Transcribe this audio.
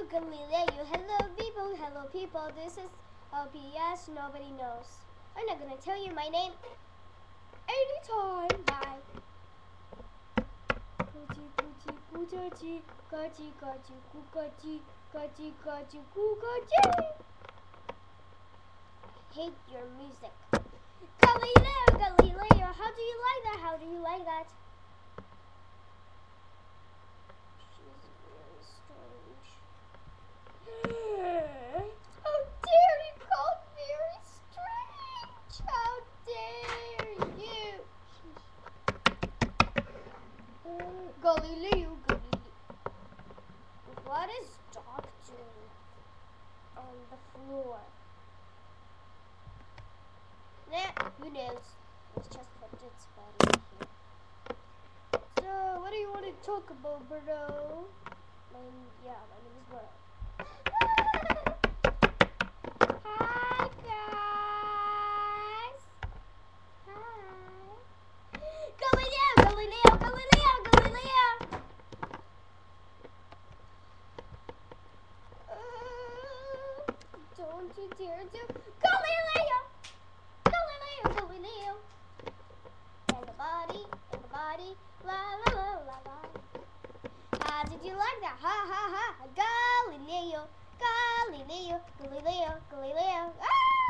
Galileo. Hello people, this is LPS, nobody knows. I'm not gonna tell you my name anytime. Bye. Hate your music. Galileo, how do you like that? How do you like that? She's very strange. How dare you call very strange? How dare you? Galileo. What is Doc doing on the floor? Nah, who knows? Let's just put its body here. So, what do you want to talk about, bro? My name is Bro. Hi, guys. Hi. Galileo. Don't you dare do Galileo. And the body, la la la la la. How did you like that? Ha ha ha. Galileo. Ah!